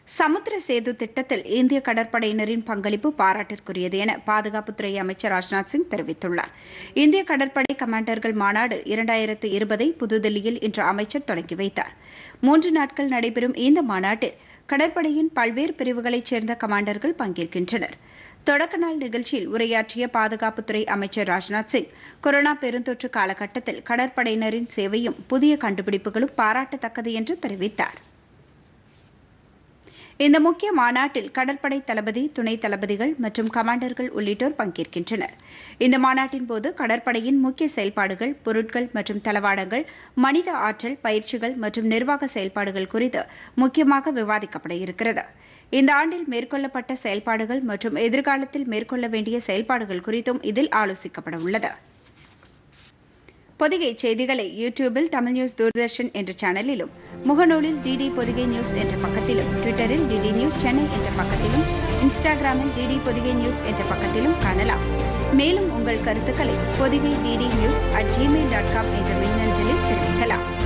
சமுத்திர சேது திட்டத்தில் இந்திய கடற்படையினரின் பங்களிப்பு பாராட்டிற்குரியது என பாதுகாப்புத்துறை அமைச்சர் ராஜ்நாத் சிங் தெரிவித்துள்ளார். இந்திய கடற்படை கமாண்டர்கள் மாநாடு 2020 புதுதில்லியில் இன்று அமைச்சர் தொடங்கி வைத்தார். 3 நாட்கள் நடைபெறும் இந்த மாநாட்டில் கடற்படையின் பல்வேறு பிரிவுகளைச் சேர்ந்த கமாண்டர்கள் பங்கேற்கின்றனர். தொடக்க நாள் நிகழ்ச்சியில் உரையாற்றிய பாதுகாப்புத்துறை அமைச்சர் ராஜ்நாத் சிங், கொரோனா பெருந்தொற்று காலகட்டத்தில் கடற்படையினரின் சேவையும் புதிய கண்டுபிடிப்புகளும் பாராட்டத்தக்கது என்று தெரிவித்தார். இந்த முக்கிய மாநாட்டில் கடற்படை தளபதி, துணை தளபதிகள் மற்றும் கமாண்டர்கள் உள்ளிட்டோர் பங்கேற்கின்றனர். இந்த மாநாட்டின் போது கடற்படையின் முக்கிய செயல்பாடுகள், பொருட்கள் மற்றும் தளவாடங்கள், மனித ஆற்றல், பயிற்சிகள் மற்றும் நிர்வாக செயல்பாடுகள் குறித்து முக்கியமாக விவாதிக்கப்பட இருக்கிறது. இந்த ஆண்டில் மேற்கொள்ளப்பட்ட செயல்பாடுகள் மற்றும் எதிர்காலத்தில் மேற்கொள்ள வேண்டிய செயல்பாடுகள் குறித்தும் இதில் ஆலோசிக்கப்பட உள்ளது. பொதிகை செய்திகளை யூடியூபில் தமிழ் நியூஸ் தூர்தர்ஷன் என்ற சேனலிலும், முகநூலில் டிடி பொதிகை நியூஸ் என்ற பக்கத்திலும், ட்விட்டரில் டிடி நியூஸ் சென்னை என்ற பக்கத்திலும், இன்ஸ்டாகிராமில் டிடி பொதிகை நியூஸ் என்ற பக்கத்திலும் காணலாம். மேலும் உங்கள் கருத்துக்களை பொதிகை DD news@gmail.com என்ற மின்னஞ்சலில் தெரிவிக்கலாம்.